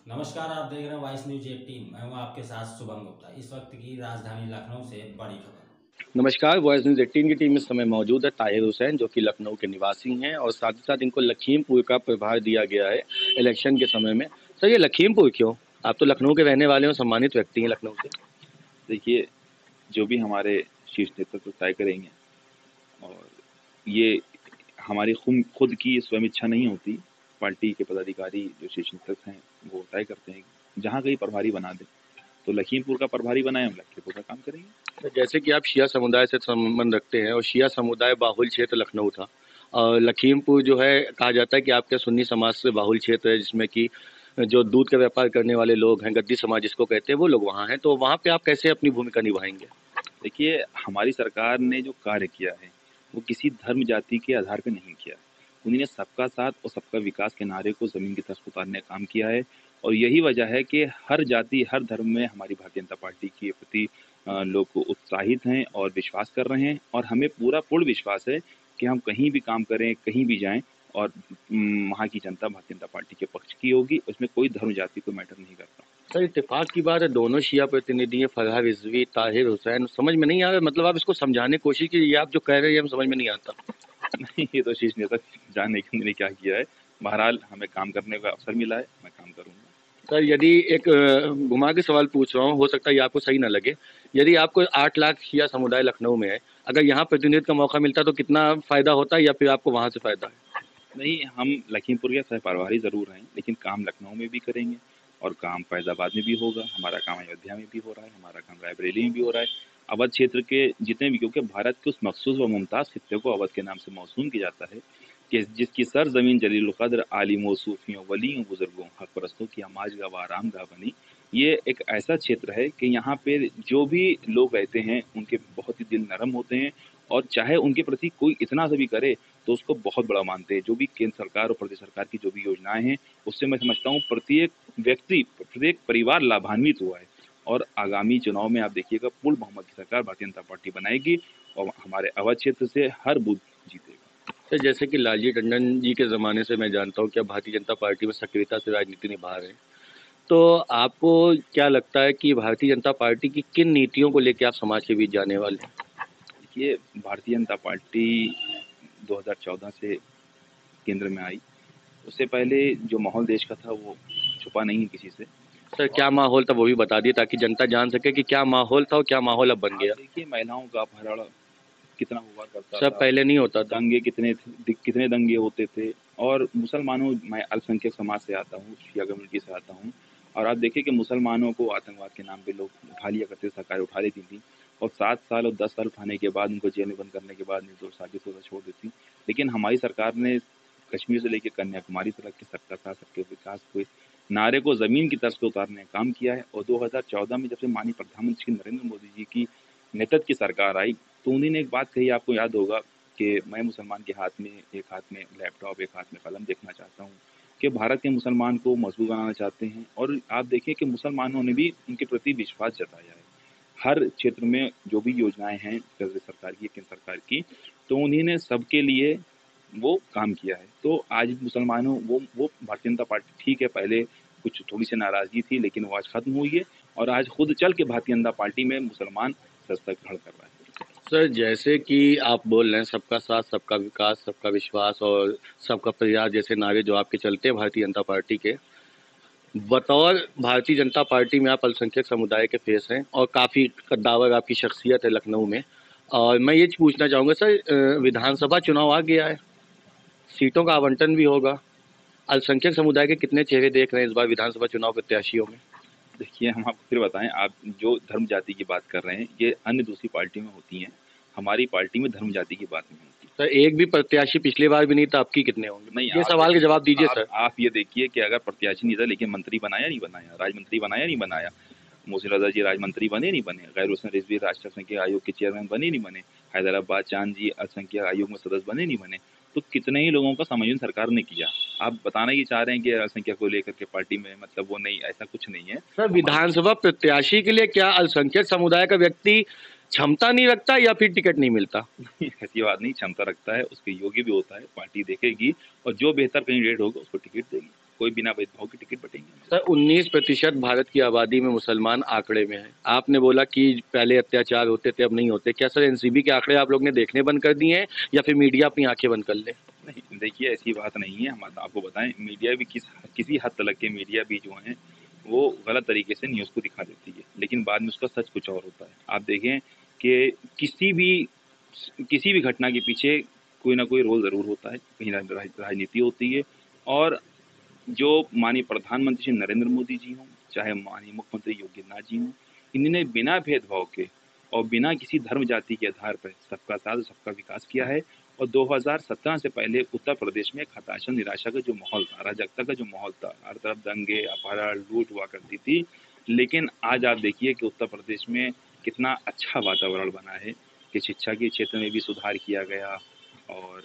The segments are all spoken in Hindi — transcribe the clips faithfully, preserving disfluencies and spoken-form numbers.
नमस्कार, आप देख रहे हैं वॉइस न्यूज एटीन। मैं हूं आपके साथ शुभम गुप्ता। इस वक्त की राजधानी लखनऊ से बड़ी खबर। नमस्कार, वॉइस न्यूज़ अठारह की टीम इस समय मौजूद है। ताहिर हुसैन जो कि लखनऊ के निवासी हैं और साथ ही साथ इनको लखीमपुर का प्रभार दिया गया है इलेक्शन के समय में। सर, ये लखीमपुर क्यों? आप तो लखनऊ के रहने वाले हो, सम्मानित व्यक्ति हैं लखनऊ से। देखिए, जो भी हमारे शीर्ष नेतृत्व तय करेंगे, और ये हमारी खुद खुद की स्वयं इच्छा नहीं होती। पार्टी के पदाधिकारी जो शीर्ष नेतृत्व हैं वो तय करते हैं जहाँ कहीं प्रभारी बना दें, तो लखीमपुर का प्रभारी बनाए, हम लखीमपुर का काम करेंगे। तो जैसे कि आप शिया समुदाय से संबंध रखते हैं और शिया समुदाय बाहुल क्षेत्र लखनऊ था, और लखीमपुर जो है कहा जाता है कि आपके सुन्नी समाज से बाहुल क्षेत्र है, जिसमें कि जो दूध का व्यापार करने वाले लोग हैं, गद्दी समाज जिसको कहते हैं, वो लोग वहाँ हैं। तो वहाँ पे आप कैसे अपनी भूमिका निभाएंगे? देखिए, हमारी सरकार ने जो कार्य किया है वो किसी धर्म जाति के आधार पर नहीं किया। उन्होंने सबका साथ और सबका विकास के नारे को जमीन की तरफ उतारने का काम किया है, और यही वजह है कि हर जाति हर धर्म में हमारी भारतीय जनता पार्टी के प्रति अ, लोग उत्साहित हैं और विश्वास कर रहे हैं। और हमें पूरा पूर्ण विश्वास है कि हम कहीं भी काम करें, कहीं भी जाएं, और उम, वहाँ की जनता भारतीय जनता पार्टी के पक्ष की होगी। उसमें कोई धर्म जाति को मैटर नहीं करता। सर, इत्तेफाक की बात है, दोनों शिया प्रतिनिधि हैं, फरहा रिजवी, ताहिर हुसैन। समझ में नहीं आ रहा, मतलब आप इसको समझाने की कोशिश कीजिए, ये आप जो कह रहे हैं हम समझ में नहीं आता। नहीं, ये तो शीर्ष नेता जानने कि उन्होंने क्या किया है। बहरहाल हमें काम करने का अवसर मिला है, मैं काम करूंगा। सर, यदि एक अ, घुमा के सवाल पूछ रहा हूँ, हो सकता है ये आपको सही ना लगे। यदि आपको आठ लाख शिया समुदाय लखनऊ में है, अगर यहाँ प्रतिनिधित्व का मौका मिलता तो कितना फायदा होता, या फिर आपको वहाँ से फायदा है? नहीं, हम लखीमपुर के सह प्रभारी ज़रूर हैं, लेकिन काम लखनऊ में भी करेंगे और काम फैज़ाबाद में भी होगा। हमारा काम अयोध्या में भी हो रहा है, हमारा काम रायबरेली में भी हो रहा है। अवध क्षेत्र के जितने भी, क्योंकि भारत के उस मखसूस व मुमताज़ खित्ते को अवध के नाम से मौसूम किया जाता है कि जिसकी सरज़मीन जलीलुल क़द्र आलिमों, सूफ़ियों, वलियों, बुज़ुर्गों, हक़ परस्तों की आमाजगाह व आरामगाह बनी। ये एक ऐसा क्षेत्र है कि यहाँ पे जो भी लोग रहते हैं उनके बहुत ही दिल नरम होते हैं, और चाहे उनके प्रति कोई इतना सा भी करे तो उसको बहुत बड़ा मानते हैं। जो भी केंद्र सरकार और प्रदेश सरकार की जो भी योजनाएं हैं, उससे मैं समझता हूँ प्रत्येक व्यक्ति, प्रत्येक परिवार लाभान्वित हुआ है। और आगामी चुनाव में आप देखिएगा, पूर्ण बहुमत की सरकार भारतीय जनता पार्टी बनाएगी और हमारे अवध क्षेत्र से हर बूथ जीतेगा। सर, जैसे कि लालजी टंडन जी के ज़माने से मैं जानता हूँ कि आप भारतीय जनता पार्टी में सक्रियता से राजनीति निभा रहे हैं, तो आपको क्या लगता है कि भारतीय जनता पार्टी की किन नीतियों को लेकर आप समाज के बीच जाने वाले हैं? देखिए, भारतीय जनता पार्टी दो हज़ार चौदह से केंद्र में आई। उससे पहले जो माहौल देश का था वो छुपा नहीं है किसी से। सर, क्या माहौल था वो भी बता दिए, ताकि जनता जान सके कि क्या माहौल था और क्या माहौल अब बन गया। देखिए, महिलाओं का अपहरण कितना हुआ करता सर, था, पहले नहीं होता था। दंगे कितने थे, कितने दंगे होते थे। और मुसलमानों, मैं अल्पसंख्यक समाज से आता हूँ, शिया कम्युनिटी से आता हूँ, और आप देखिए कि मुसलमानों को आतंकवाद के नाम पे लोग उठा लिया करते, सरकार उठा लेती थी, और सात साल और दस साल उठाने के बाद उनको जेल में बंद करने के बाद निर्दोष साबित होकर छोड़ देती। लेकिन हमारी सरकार ने कश्मीर से लेकर कन्याकुमारी तक के सबका साथ सबके विकास के नारे को ज़मीन की तर्ज पे उतारने का काम किया है। और दो हज़ार चौदह में जब से माननीय प्रधानमंत्री श्री नरेंद्र मोदी जी की नेतृत्व की सरकार आई, तो उन्होंने एक बात कही, आपको याद होगा, कि मैं मुसलमान के हाथ में एक हाथ में लैपटॉप, एक हाथ में कलम देखना चाहता हूँ, कि भारत के मुसलमान को मजबूत बनाना चाहते हैं। और आप देखिए कि मुसलमानों ने भी उनके प्रति विश्वास जताया है। हर क्षेत्र में जो भी योजनाएं हैं प्रदेश सरकार की, केंद्र सरकार की, तो उन्होंने सबके लिए वो काम किया है। तो आज मुसलमानों, वो वो भारतीय जनता पार्टी, ठीक है, पहले कुछ थोड़ी सी नाराजगी थी, लेकिन वो आज खत्म हुई है, और आज खुद चल के भारतीय जनता पार्टी में मुसलमान दस्तक ग्रहण कर रहा है। सर, जैसे कि आप बोल रहे हैं सबका साथ, सबका विकास, सबका विश्वास और सबका प्रयास जैसे नारे जो आपके चलते हैं भारतीय जनता पार्टी के, बतौर भारतीय जनता पार्टी में आप अल्पसंख्यक समुदाय के फेस हैं और काफ़ी कद्दावर आपकी शख्सियत है लखनऊ में। और मैं ये पूछना चाहूँगा सर, अ, विधानसभा चुनाव आ गया है, सीटों का आवंटन भी होगा, अल्पसंख्यक समुदाय के कितने चेहरे देख रहे हैं इस बार विधानसभा चुनाव प्रत्याशियों में? देखिए, हम आपको फिर बताएं, आप जो धर्म जाति की बात कर रहे हैं ये अन्य दूसरी पार्टी में होती हैं, हमारी पार्टी में धर्म जाति की बात नहीं होती। सर, एक भी प्रत्याशी पिछली बार भी नहीं था, आपकी कितने होंगे? नहीं, ये आप सवाल का जवाब दीजिए आप, सर। आप ये देखिए कि अगर प्रत्याशी नहीं था, लेकिन मंत्री बनाया नहीं बनाया, राजमंत्री बनाया नहीं बनाया, मोहसिन रजा जी राजमंत्री बने नहीं बने, गैर हुसैन रिजवी राष्ट्रीय अल्पसंख्यक आयोग के चेयरमैन बने नहीं बने, हैदराबाद चांद जी अल्पसंख्यक आयोग में सदस्य बने नहीं बने। तो कितने ही लोगों का समायोजन सरकार ने किया। आप बताना ही चाह रहे हैं कि अल्पसंख्यक को लेकर के पार्टी में मतलब वो नहीं, ऐसा कुछ नहीं है। सर, विधानसभा प्रत्याशी के लिए क्या अल्पसंख्यक समुदाय का व्यक्ति क्षमता नहीं रखता या फिर टिकट नहीं मिलता? ऐसी बात नहीं, क्षमता रखता है, उसके योग्य भी होता है, पार्टी देखेगी और जो बेहतर कैंडिडेट होगा उसको टिकट देगी। कोई बिना भेदभाव के टिकट बटेंगे। सर उन्नीस प्रतिशत भारत की आबादी में मुसलमान आंकड़े में है। आपने बोला कि पहले अत्याचार होते थे अब नहीं होते, क्या सर एनसीबी के आंकड़े आप लोग ने देखने बंद कर दिए हैं या फिर मीडिया अपनी आंखें बंद कर ले? नहीं देखिए, ऐसी बात नहीं है। हम आपको बताएं, मीडिया भी किस किसी हद तक के मीडिया भी जो हैं वो गलत तरीके से न्यूज़ को दिखा देती है, लेकिन बाद में उसका सच कुछ और होता है। आप देखें कि किसी भी किसी भी घटना के पीछे कोई ना कोई रोल ज़रूर होता है, कहीं ना राजनीति होती है। और जो माननीय प्रधानमंत्री श्री नरेंद्र मोदी जी हों, चाहे माननीय मुख्यमंत्री योगी आदित्यनाथ जी हों, इन्होंने बिना भेदभाव के और बिना किसी धर्म जाति के आधार पर सबका साथ सबका विकास किया है। और दो हज़ार सत्रह से पहले उत्तर प्रदेश में हताशा निराशा का जो माहौल था, अराजकता का जो माहौल था, हर तरफ दंगे अपहरण लूट हुआ करती थी, लेकिन आज आप देखिए कि उत्तर प्रदेश में कितना अच्छा वातावरण बना है कि शिक्षा के क्षेत्र में भी सुधार किया गया और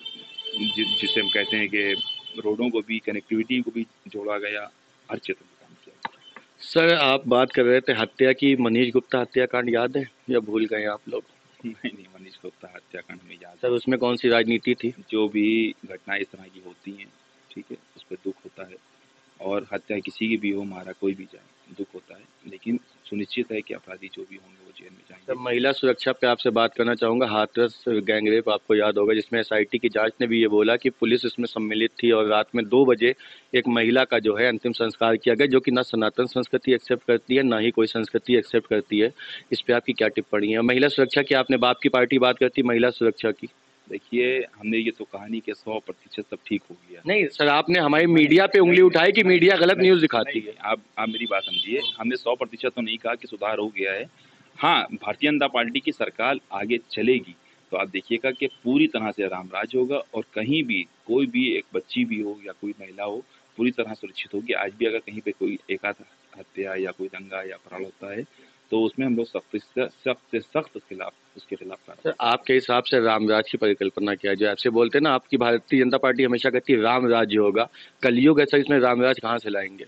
जिसे हम कहते हैं कि रोडों को भी, कनेक्टिविटी को भी जोड़ा गया, हर क्षेत्र में काम किया गया। सर आप बात कर रहे थे हत्या की, मनीष गुप्ता हत्याकांड याद है या भूल गए आप लोग? नहीं नहीं, मनीष गुप्ता हत्याकांड में याद सर उसमें कौन सी राजनीति थी? जो भी घटनाएं इस तरह की होती हैं, ठीक है, उस पर दुख होता है और हत्या किसी की भी हो, मारा कोई भी जाए, दुख होता है, लेकिन सुनिश्चित है कि अपराधी जो भी होंगे वो जेल में जाएंगे। सर महिला सुरक्षा पे आपसे बात करना चाहूँगा। हाथरस गैंगरेप आपको याद होगा, जिसमें एसआईटी की जांच ने भी ये बोला कि पुलिस इसमें सम्मिलित थी और रात में दो बजे एक महिला का जो है अंतिम संस्कार किया गया, जो कि ना सनातन संस्कृति एक्सेप्ट करती है ना ही कोई संस्कृति एक्सेप्ट करती है। इस पर आपकी क्या टिप्पणी है? महिला सुरक्षा की आपने बाप की पार्टी बात करती, महिला सुरक्षा की देखिए, हमने ये तो कहानी के सौ प्रतिशत सब ठीक हो गया। नहीं सर, आपने हमारी मीडिया पे उंगली उठाई कि मीडिया गलत न्यूज़ दिखाती है। आप आप मेरी बात समझिए, हमने सौ प्रतिशत तो नहीं कहा कि सुधार हो गया है। हाँ, भारतीय जनता पार्टी की सरकार आगे चलेगी तो आप देखिएगा कि पूरी तरह से राम राज होगा और कहीं भी कोई भी एक बच्ची भी हो या कोई महिला हो पूरी तरह सुरक्षित होगी। आज भी अगर कहीं पे कोई एकाध हत्या या कोई दंगा या अपराध होता है तो उसमें हम लोग सख्त सख्त से सख्त खिलाफ उसके खिलाफ सर आपके हिसाब से रामराज की परिकल्पना क्या है? जो आपसे बोलते हैं ना, आपकी भारतीय जनता पार्टी हमेशा कहती है राम राज्य होगा, कलयुग है सर, इसमें रामराज कहाँ से लाएंगे?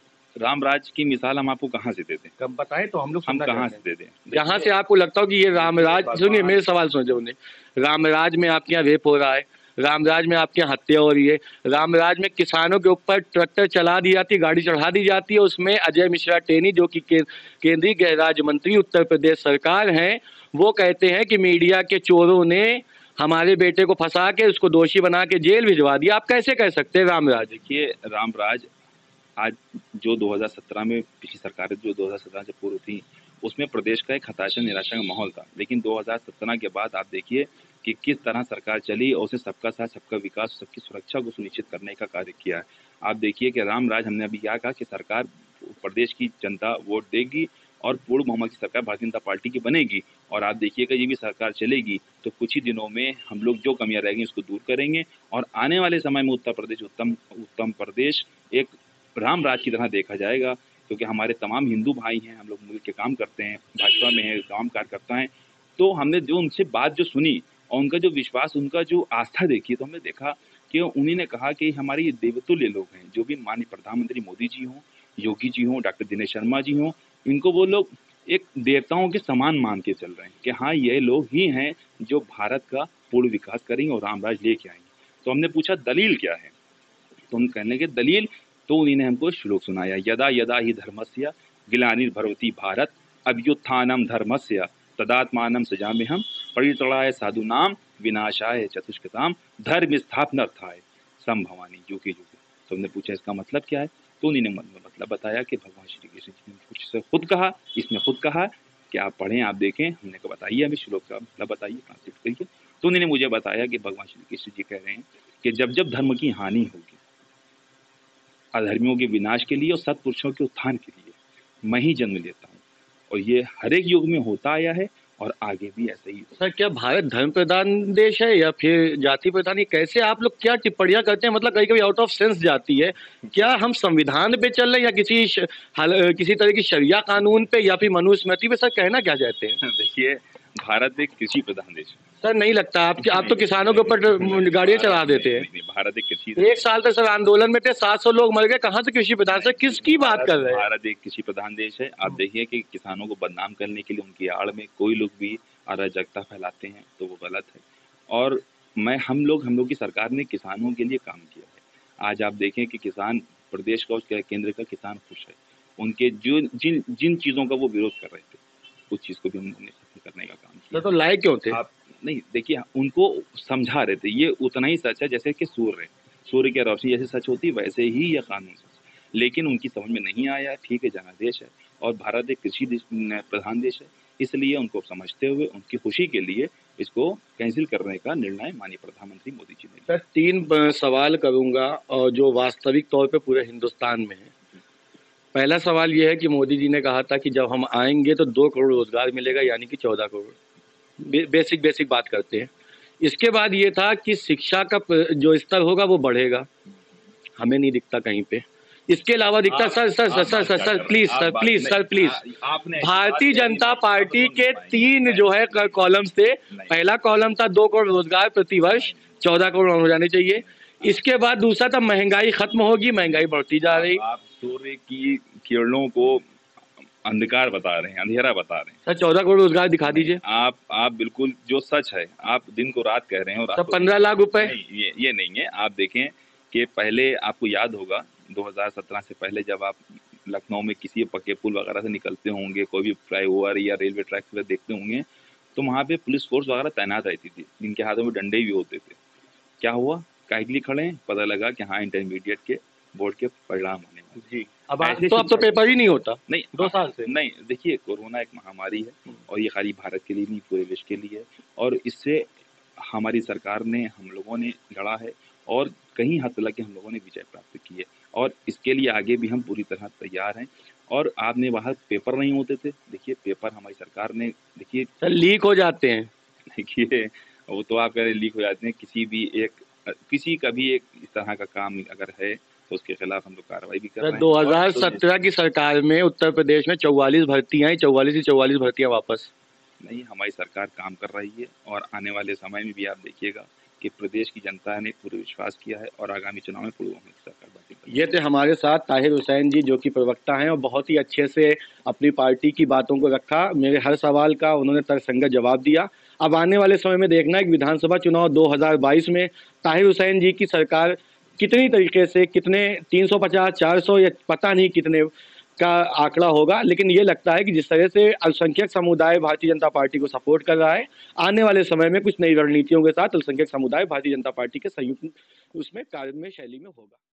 रामराज की मिसाल हम आपको कहाँ से दे दें? कब बताएं तो हम लोग हम कहाँ से दे दें? जहाँ से आपको लगता हो कि ये रामराज, सुनिए मेरे सवाल सुनिए उन्हें। रामराज में आपके यहाँ रेप हो रहा है, रामराज में आपके यहाँ हत्या हो रही है, रामराज में किसानों के ऊपर ट्रैक्टर चला दी जाती है, गाड़ी चढ़ा दी जाती है, उसमें अजय मिश्रा टेनी जो कि केंद्रीय गृह राज्य मंत्री उत्तर प्रदेश सरकार हैं, वो कहते हैं कि मीडिया के चोरों ने हमारे बेटे को फंसा के उसको दोषी बना के जेल भिजवा दिया। आप कैसे कह सकते हैं रामराज? देखिए, रामराज आज जो दो हज़ार सत्रह में पिछली सरकारें जो दो हज़ार सत्रह से पूर्व थी उसमें प्रदेश का एक हताशा निराशा का माहौल था, लेकिन दो हज़ार सत्रह के बाद आप देखिए कि किस तरह सरकार चली और उसने सबका साथ सबका विकास सबकी सुरक्षा को सुनिश्चित करने का कार्य किया है। आप देखिए कि रामराज, हमने अभी क्या कहा कि सरकार प्रदेश की जनता वोट देगी और पूर्ण बहुमत की सरकार भारतीय जनता पार्टी की बनेगी और आप देखिएगा ये भी सरकार चलेगी तो कुछ ही दिनों में हम लोग जो कमियां रहेंगी उसको दूर करेंगे और आने वाले समय में उत्तर प्रदेश उत्तम उत्तम प्रदेश एक रामराज की तरह देखा जाएगा, क्योंकि हमारे तमाम हिंदू भाई हैं, हम लोग मिल के काम करते हैं, भाजपा में है, काम कार्यकर्ता हैं। तो हमने जो उनसे बात जो सुनी और उनका जो विश्वास, उनका जो आस्था देखी, तो हमने देखा कि उन्हीं ने कहा कि हमारे ये देवतुल्य लोग हैं, जो भी माननीय प्रधानमंत्री मोदी जी हों, योगी जी हों, डॉक्टर दिनेश शर्मा जी हों, इनको वो लोग एक देवताओं के समान मान के चल रहे हैं कि हाँ ये लोग ही हैं जो भारत का पूर्ण विकास करेंगे और रामराज लेके आएंगे। तो हमने पूछा दलील क्या है, तो हम कहने के दलील, तो उन्होंने हमको श्लोक सुनाया, यदा यदा ही धर्मस्य ग्लानिर्भवति भारत अभ्युत्थानम धर्मस्य तदात्मानं सृजाम्यहम् परित्राणाय साधूनां विनाशाय चतुष्कृतां धर्म स्थापनार्थाय संभवामि युगे युगे। तो हमने पूछा इसका मतलब क्या है, तो उन्होंने मतलब बताया कि भगवान श्री कृष्ण जी ने कुछ से खुद कहा, इसमें खुद कहा कि आप पढ़ें आप देखें। हमने कहा बताइए हमें श्लोक का मतलब बताइए, ट्रांसलेट करिए। तो उन्होंने मुझे बताया कि भगवान श्री कृष्ण जी कह रहे हैं कि जब जब धर्म की हानि होगी, अधर्मियों के विनाश के लिए और सत्पुरुषों के उत्थान के लिए मैं ही जन्म लेता हूँ और ये हर एक युग में होता आया है और आगे भी ऐसे ही होगा। सर क्या भारत धर्म प्रधान देश है या फिर जाति प्रधान? ये कैसे आप लोग क्या टिप्पणियां करते हैं? मतलब कहीं कभी आउट ऑफ सेंस जाती है। क्या हम संविधान पे चल रहे हैं या किसी श, हल, किसी तरह की शरिया कानून पे या फिर मनुस्मृति पे? सर कहना क्या चाहते हैं? देखिए, भारत एक कृषि प्रधान देश है। सर नहीं लगता आप आप तो किसानों के ऊपर गाड़ियां चला देते हैं। भारत एक कृषि, एक साल तक सर आंदोलन में थे, सात सौ लोग मर गए, कहाँ से कृषि प्रधान? सर किसकी बात कर रहे हैं? भारत एक कृषि प्रधान देश है। आप देखिए कि किसानों को बदनाम करने के लिए उनकी आड़ में कोई लोग भी अराजकता फैलाते हैं तो वो गलत है। और मैं हम लोग हम लोग की सरकार ने किसानों के लिए काम किया है। आज आप देखें कि किसान प्रदेश का और केंद्र का किसान खुश है। उनके जो जिन जिन चीज़ों का वो विरोध कर रहे थे, उस चीज़ को भी उन्होंने खत्म करने का काम किया। तो, तो लाए क्यों थे? आप नहीं देखिए, उनको समझा रहे थे, ये उतना ही सच है जैसे कि सूर्य सूर्य की रोशनी जैसे सच होती है, वैसे ही यह कानून सच। लेकिन उनकी समझ में नहीं आया। ठीक है, जनादेश है और भारत एक कृषि प्रधान देश है, इसलिए उनको समझते हुए उनकी खुशी के लिए इसको कैंसिल करने का निर्णय माननीय प्रधानमंत्री मोदी जी ने लिया। सर, तीन ब- सवाल करूंगा और जो वास्तविक तौर पे पूरे हिंदुस्तान में है। पहला सवाल यह है कि मोदी जी ने कहा था कि जब हम आएंगे तो दो करोड़ रोजगार मिलेगा, यानी कि चौदह करोड़। बे, बेसिक बेसिक बात करते हैं। इसके बाद ये था कि शिक्षा का प- जो स्तर होगा वो बढ़ेगा, हमें नहीं दिखता कहीं पे। इसके अलावा दिखता, sir sir sir sir sir sir please sir please sir please Bharatiya Janata party के तीन जो है कॉलम्स थे। पहला कॉलम था दो करोड़ रोजगार प्रति वर्ष, चौदह करोड़ हो जाने चाहिए। इसके बाद दूसरा था महंगाई खत्म होगी, महंगाई बढ़ती जा रही। आप सूर्य की किरणों को अंधकार बता रहे हैं, अंधेरा बता रहे हैं। सर चौदह करोड़ रोजगार दिखा दीजिए। आप आप बिल्कुल जो सच है, आप दिन को रात कह रहे हैं। और सर पंद्रह लाख रुपए नहीं, ये ये नहीं है। आप देखें कि पहले आपको याद होगा दो हज़ार सत्रह से पहले जब आप लखनऊ में किसी पक्के पुल वगैरह से निकलते होंगे, कोई भी फ्लाईओवर या रेलवे ट्रैक पर देखते होंगे, तो वहाँ पे पुलिस फोर्स वगैरह तैनात रहती थी, जिनके हाथों में डंडे भी होते थे। क्या हुआ? काहे के लिए खड़े हैं? पता लगा कि हाँ, इंटरमीडिएट के बोर्ड के परिणाम होने वाले। जी, अब तो अब तो पेपर ही नहीं होता। नहीं, दो साल से नहीं। देखिए, कोरोना एक महामारी है और ये खाली भारत के लिए नहीं, पूरे विश्व के लिए है। और इससे हमारी सरकार ने, हम लोगों ने लड़ा है और कहीं हद तक हम लोगों ने विजय प्राप्त की है और इसके लिए आगे भी हम पूरी तरह तैयार हैं। और आपने वहाँ पेपर नहीं होते थे, देखिए पेपर हमारी सरकार ने, देखिए सर लीक हो जाते हैं। देखिए वो तो आप कह रहे लीक हो जाते हैं। किसी भी एक किसी का भी एक इस तरह का काम अगर है तो उसके खिलाफ हम लोग कार्रवाई भी कर रहे हैं। दो हज़ार सत्रह की सरकार में उत्तर प्रदेश में चौवालीस भर्तियां आई, चौवालीस ही चौवालीस भर्तियां वापस नहीं। हमारी सरकार काम कर रही है और आने वाले समय में भी आप देखिएगा कि प्रदेश की जनता ने पूरे विश्वास किया है और आगामी चुनाव में पूर्व में सरकार बातें। ये थे हमारे साथ ताहिर हुसैन जी, जो कि प्रवक्ता हैं और बहुत ही अच्छे से अपनी पार्टी की बातों को रखा। मेरे हर सवाल का उन्होंने तर्कसंगत जवाब दिया। अब आने वाले समय में देखना है कि विधानसभा चुनाव दो हज़ार बाईस में ताहिर हुसैन जी की सरकार कितनी तरीके से, कितने तीन सौ पचास, चार सौ या पता नहीं कितने का आंकड़ा होगा। लेकिन ये लगता है कि जिस तरह से अल्पसंख्यक समुदाय भारतीय जनता पार्टी को सपोर्ट कर रहा है, आने वाले समय में कुछ नई रणनीतियों के साथ अल्पसंख्यक समुदाय भारतीय जनता पार्टी के संयुक्त उसमें कार्य में शैली में होगा।